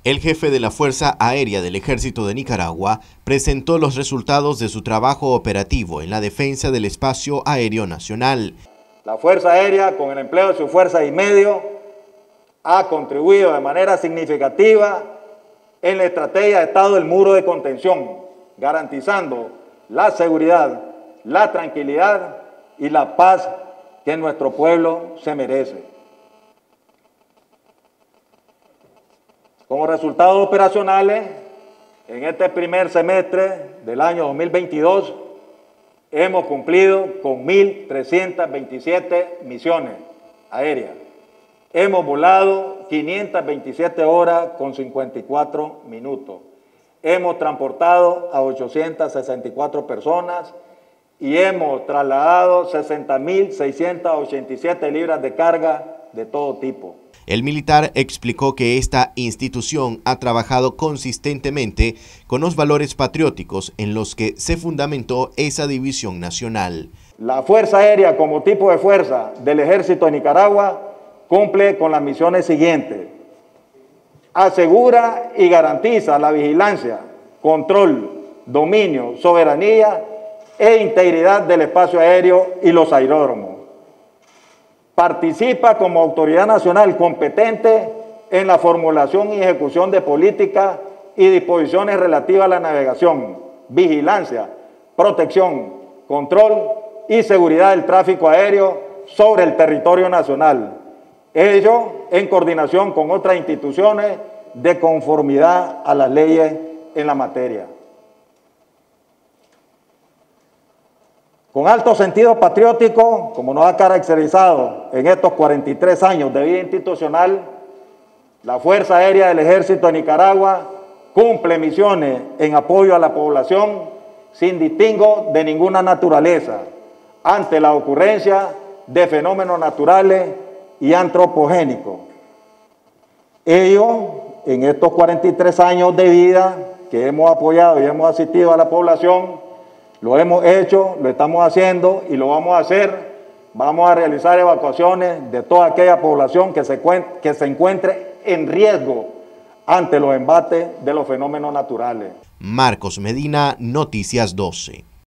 El jefe de la Fuerza Aérea del Ejército de Nicaragua presentó los resultados de su trabajo operativo en la defensa del espacio aéreo nacional. La Fuerza Aérea, con el empleo de su fuerza y medio, ha contribuido de manera significativa en la estrategia de Estado del muro de contención, garantizando la seguridad, la tranquilidad y la paz que nuestro pueblo se merece. Como resultados operacionales, en este primer semestre del año 2022, hemos cumplido con 1.327 misiones aéreas. Hemos volado 527 horas con 54 minutos. Hemos transportado a 864 personas y hemos trasladado 60.687 libras de carga de todo tipo. El militar explicó que esta institución ha trabajado consistentemente con los valores patrióticos en los que se fundamentó esa división nacional. La Fuerza Aérea, como tipo de fuerza del Ejército de Nicaragua, cumple con las misiones siguientes. Asegura y garantiza la vigilancia, control, dominio, soberanía e integridad del espacio aéreo y los aeródromos. Participa como autoridad nacional competente en la formulación y ejecución de políticas y disposiciones relativas a la navegación, vigilancia, protección, control y seguridad del tráfico aéreo sobre el territorio nacional. Ello en coordinación con otras instituciones de conformidad a las leyes en la materia. Con alto sentido patriótico, como nos ha caracterizado en estos 43 años de vida institucional, la Fuerza Aérea del Ejército de Nicaragua cumple misiones en apoyo a la población sin distingo de ninguna naturaleza ante la ocurrencia de fenómenos naturales y antropogénicos. Ello, en estos 43 años de vida que hemos apoyado y hemos asistido a la población, lo hemos hecho, lo estamos haciendo y lo vamos a hacer. Vamos a realizar evacuaciones de toda aquella población que se encuentre en riesgo ante los embates de los fenómenos naturales. Marcos Medina, Noticias 12.